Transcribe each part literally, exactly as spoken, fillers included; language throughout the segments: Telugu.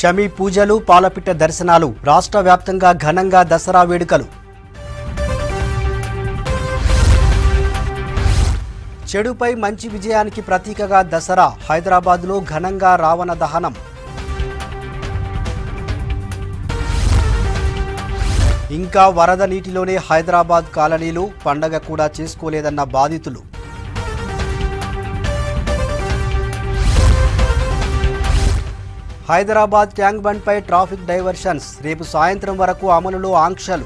షమీ పూజలు పాలపిట్ట దర్శనాలు రాష్ట్ర వ్యాప్తంగా ఘనంగా దసరా వేడుకలు చెడుపై మంచి విజయానికి ప్రతీకగా దసరా హైదరాబాద్లో ఘనంగా రావణ దహనం ఇంకా వరద నీటిలోనే హైదరాబాద్ కాలనీలు పండగ కూడా చేసుకోలేదన్న బాధితులు హైదరాబాద్ ట్యాంక్ బండ్ పై ట్రాఫిక్ డైవర్షన్స్ రేపు సాయంత్రం వరకు అమలులో ఆంక్షలు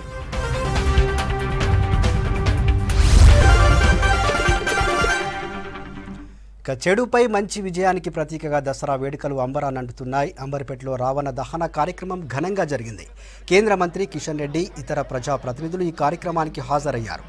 చెడుపై మంచి విజయానికి ప్రతీకగా దసరా వేడుకలు అంబరాన్నంటున్నాయి. అంబర్పేటలో రావణ దహన కార్యక్రమం ఘనంగా జరిగింది. కేంద్ర మంత్రి కిషన్ రెడ్డి ఇతర ప్రజాప్రతినిధులు ఈ కార్యక్రమానికి హాజరయ్యారు.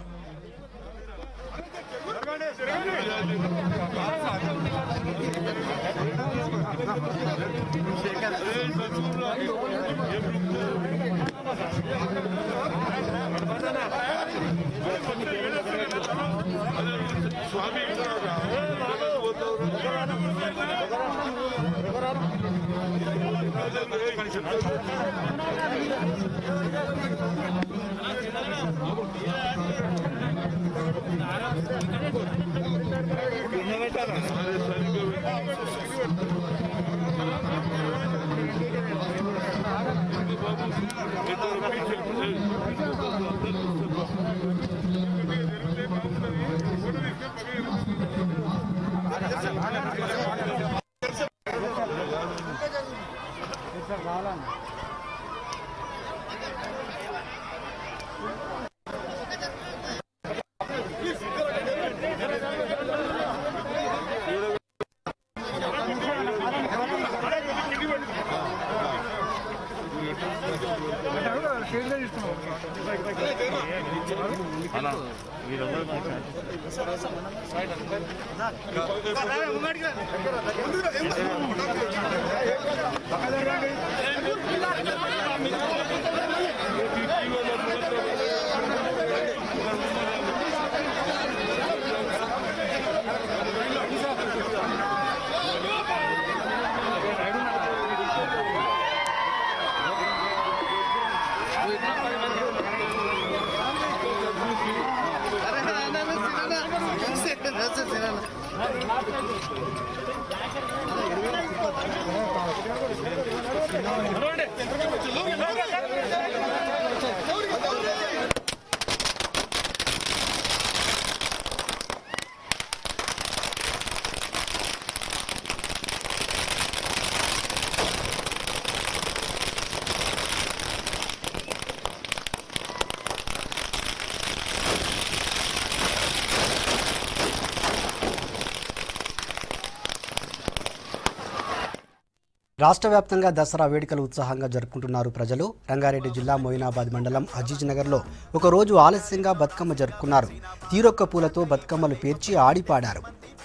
రాష్ట్ర వ్యాప్తంగా దసరా వేడుకలు ఉత్సాహంగా జరుపుకుంటున్నారు ప్రజలు. రంగారెడ్డి జిల్లా మోయినాబాద్ మండలం అజీజ్ నగర్లో ఒక రోజు ఆలస్యంగా బతుకమ్మ జరుపుకున్నారు. తీరొక్క పూలతో బతుకమ్మలు పేర్చి ఆడిపాడారు.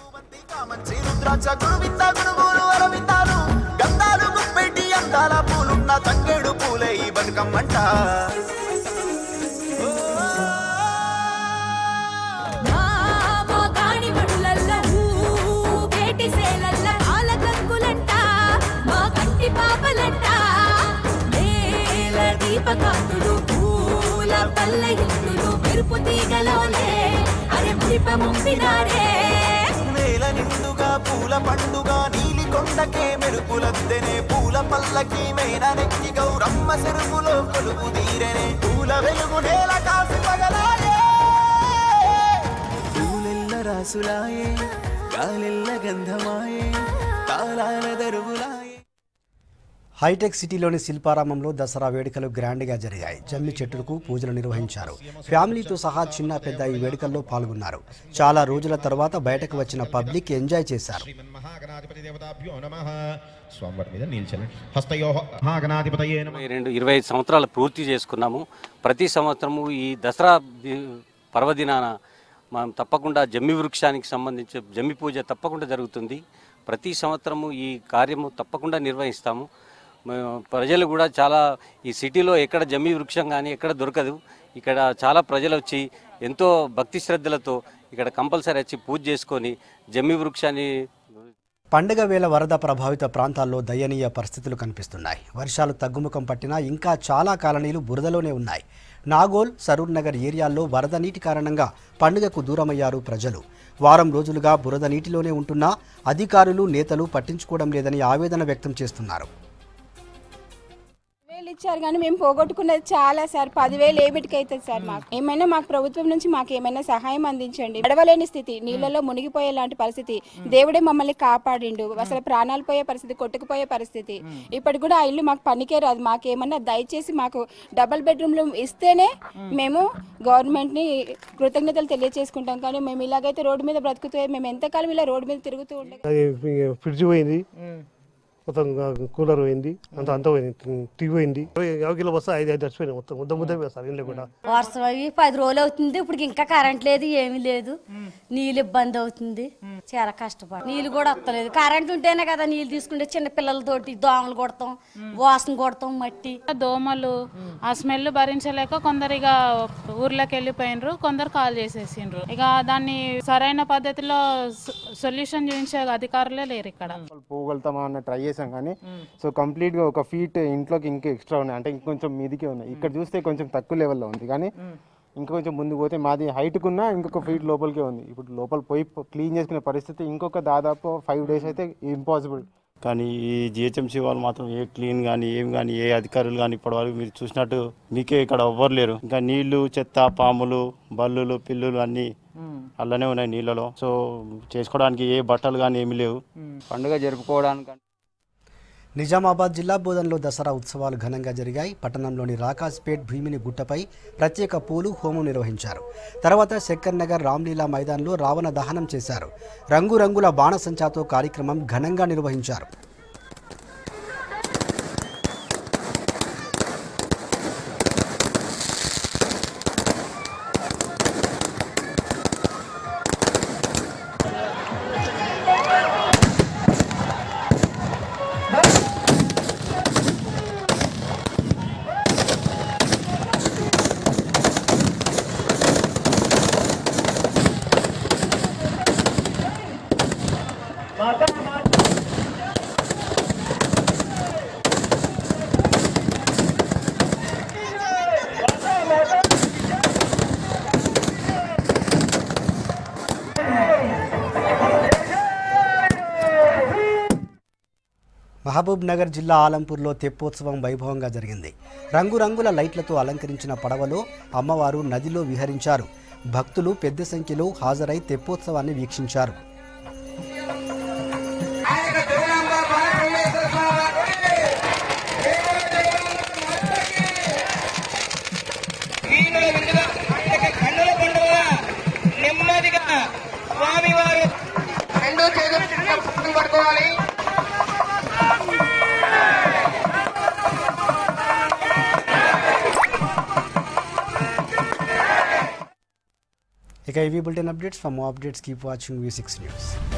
దీపకాంతులు పూల పల్లెలు మెరుపు తీగలోనే అరే మురిపముంపినారే నేల నిండుగా పూల పండుగ నీలి కొండకే మెరుపులద్దెనే పూల పల్లకి మేన నెక్కి గౌరమ్మ చెరుపులో కొలుపు తీరెనే పూల వెలుగు నేల కాసి పగలాయే పూలెల్ల రాసులాయే గాలెల్ల గంధమాయే తాళాల దరుగులాయే. హైటెక్ సిటీలోని శిల్పారామంలో దసరా వేడుకలు గ్రాండ్గా జరిగాయి. జమ్మి చెట్టుకు పూజలు నిర్వహించారు. ఫ్యామిలీతో సహా చిన్న పెద్ద ఈ వేడుకల్లో పాల్గొన్నారు. చాలా రోజుల తర్వాత బయటకు వచ్చిన పబ్లిక్ ఎంజాయ్ చేశారు. రెండు ఇరవై ఐదు సంవత్సరాలు పూర్తి చేసుకున్నాము. ప్రతి సంవత్సరము ఈ దసరా పర్వదినాన మనం తప్పకుండా జమ్మి వృక్షానికి సంబంధించి జమ్మి పూజ తప్పకుండా జరుగుతుంది. ప్రతి సంవత్సరము ఈ కార్యము తప్పకుండా నిర్వహిస్తాము. ప్రజలు కూడా చాలా ఈ సిటీలో ఎక్కడ జమ్మి వృక్షం కానీ ఎక్కడ దొరకదు. ఇక్కడ చాలా ప్రజలు వచ్చి ఎంతో భక్తి శ్రద్ధలతో ఇక్కడ కంపల్సరీ వచ్చి పూజ చేసుకొని జమ్మి వృక్షాన్ని పండుగ వేళ వరద ప్రభావిత ప్రాంతాల్లో దయనీయ పరిస్థితులు కనిపిస్తున్నాయి. వర్షాలు తగ్గుముఖం పట్టినా ఇంకా చాలా కాలనీలు బురదలోనే ఉన్నాయి. నాగోల్, సరూర్ నగర్ ఏరియాల్లో వరద నీటి కారణంగా పండుగకు దూరమయ్యారు ప్రజలు. వారం రోజులుగా బురద నీటిలోనే ఉంటున్నా అధికారులు, నేతలు పట్టించుకోవడం లేదని ఆవేదన వ్యక్తం చేస్తున్నారు. ఇచ్చారు కానీ మేము పోగొట్టుకున్నది చాలా సార్. పదివేలు ఏమిటికి అవుతుంది సార్? మాకు ఏమైనా మాకు ప్రభుత్వం నుంచి మాకు ఏమైనా సహాయం అందించండి. నడవలేని స్థితి, నీళ్ళలో మునిగిపోయే లాంటి పరిస్థితి. దేవుడే మమ్మల్ని కాపాడిండు. అసలు ప్రాణాలు పోయే పరిస్థితి, కొట్టుకుపోయే పరిస్థితి. ఇప్పటికి కూడా ఆ ఇల్లు మాకు పనికే రాదు. మాకు ఏమన్నా దయచేసి మాకు డబల్ బెడ్రూమ్లు ఇస్తేనే మేము గవర్నమెంట్ని కృతజ్ఞతలు తెలియజేసుకుంటాం. కానీ మేము ఇలాగైతే రోడ్డు మీద బ్రతుకుతూ మేము ఎంతకాలం ఇలా రోడ్డు మీద తిరుగుతూ ఉంటాం. ఫ్రిడ్జ్ పోయింది, మొత్తం కూలర్ పోయింది, అంత అంత పోయింది, టీవీ పోయింది. యాభై కిలో వస్తే ఐదు ఐదు చచ్చిపోయినాయి. మొత్తం ముద్ద ముద్ద వేస్తారు ఇల్లు కూడా. వర్షం అవి పది రోజులు అవుతుంది. ఇప్పుడు ఇంకా కరెంట్ లేదు, ఏమీ లేదు. నీళ్ళు ఇబ్బంది అవుతుంది, చాలా కష్టపడి. నీళ్ళు కూడా వస్తలేదు. కరెంట్ ఉంటేనే కదా నీళ్ళు తీసుకుంటే. చిన్న పిల్లలతోటి దోమలు కొడతాం, వాసన కొడతాం, మట్టి దోమలు. ఆ స్మెల్ భరించలేక కొందరు ఇక ఊర్లోకి వెళ్ళిపోయినరు, కొందరు కాల్ చేసేసిండ్రు. ఇక దాన్ని సరైన పద్ధతిలో సొల్యూషన్ చూపించే అధికారులే లేరు ఇక్కడ. పోగలుగుతామా అన్న ట్రై చేసాం కానీ సో కంప్లీట్ గా ఒక ఫీట్ ఇంట్లోకి ఇంకా ఎక్స్ట్రా ఉన్నాయి, అంటే ఇంకొంచెం మీదికే ఉన్నాయి. ఇక్కడ చూస్తే కొంచెం తక్కువ లెవెల్లో ఉంది, కానీ ఇంకా కొంచెం ముందుకు పోతే మాది హైట్కున్నా ఇంకొక ఫీట్ లోపలికే ఉంది. ఇప్పుడు లోపల పోయి క్లీన్ చేసుకునే పరిస్థితి ఇంకొక దాదాపు ఫైవ్ డేస్ అయితే ఇంపాసిబుల్. కానీ ఈ జిహెచ్ఎంసీ వాళ్ళు మాత్రం ఏ క్లీన్ కానీ ఏం కానీ ఏ అధికారులు కానీ ఇప్పటివరకు మీరు చూసినట్టు మీకే ఇక్కడ ఎవ్వరు లేరు. ఇంకా నీళ్లు, చెత్త, పాములు, బల్లులు, పిల్లులు అన్నీ అల్లనే ఉన్నాయి నీళ్ళలో. సో చేసుకోవడానికి ఏ బట్టలు కానీ ఏమి లేవు. పండుగ జరుపుకోవడానికి నిజామాబాద్ జిల్లా బోధన్లో దసరా ఉత్సవాలు ఘనంగా జరిగాయి. పట్టణంలోని రాకాజ్పేట్ భీమిని గుట్టపై ప్రత్యేక పూలు హోమం నిర్వహించారు. తర్వాత శక్కర్ నగర్ రామ్లీలా మైదాన్లో రావణ దహనం చేశారు. రంగురంగుల బాణసంచాతో కార్యక్రమం ఘనంగా నిర్వహించారు. మహబూబ్ నగర్ జిల్లా ఆలంపూర్లో తెప్పోత్సవం వైభవంగా జరిగింది. రంగురంగుల లైట్లతో అలంకరించిన పడవలో అమ్మవారు నదిలో విహరించారు. భక్తులు పెద్ద సంఖ్యలో హాజరై తెప్పోత్సవాన్ని వీక్షించారు. ఇక ఇవి bulletin updates. For more updates keep watching V six news.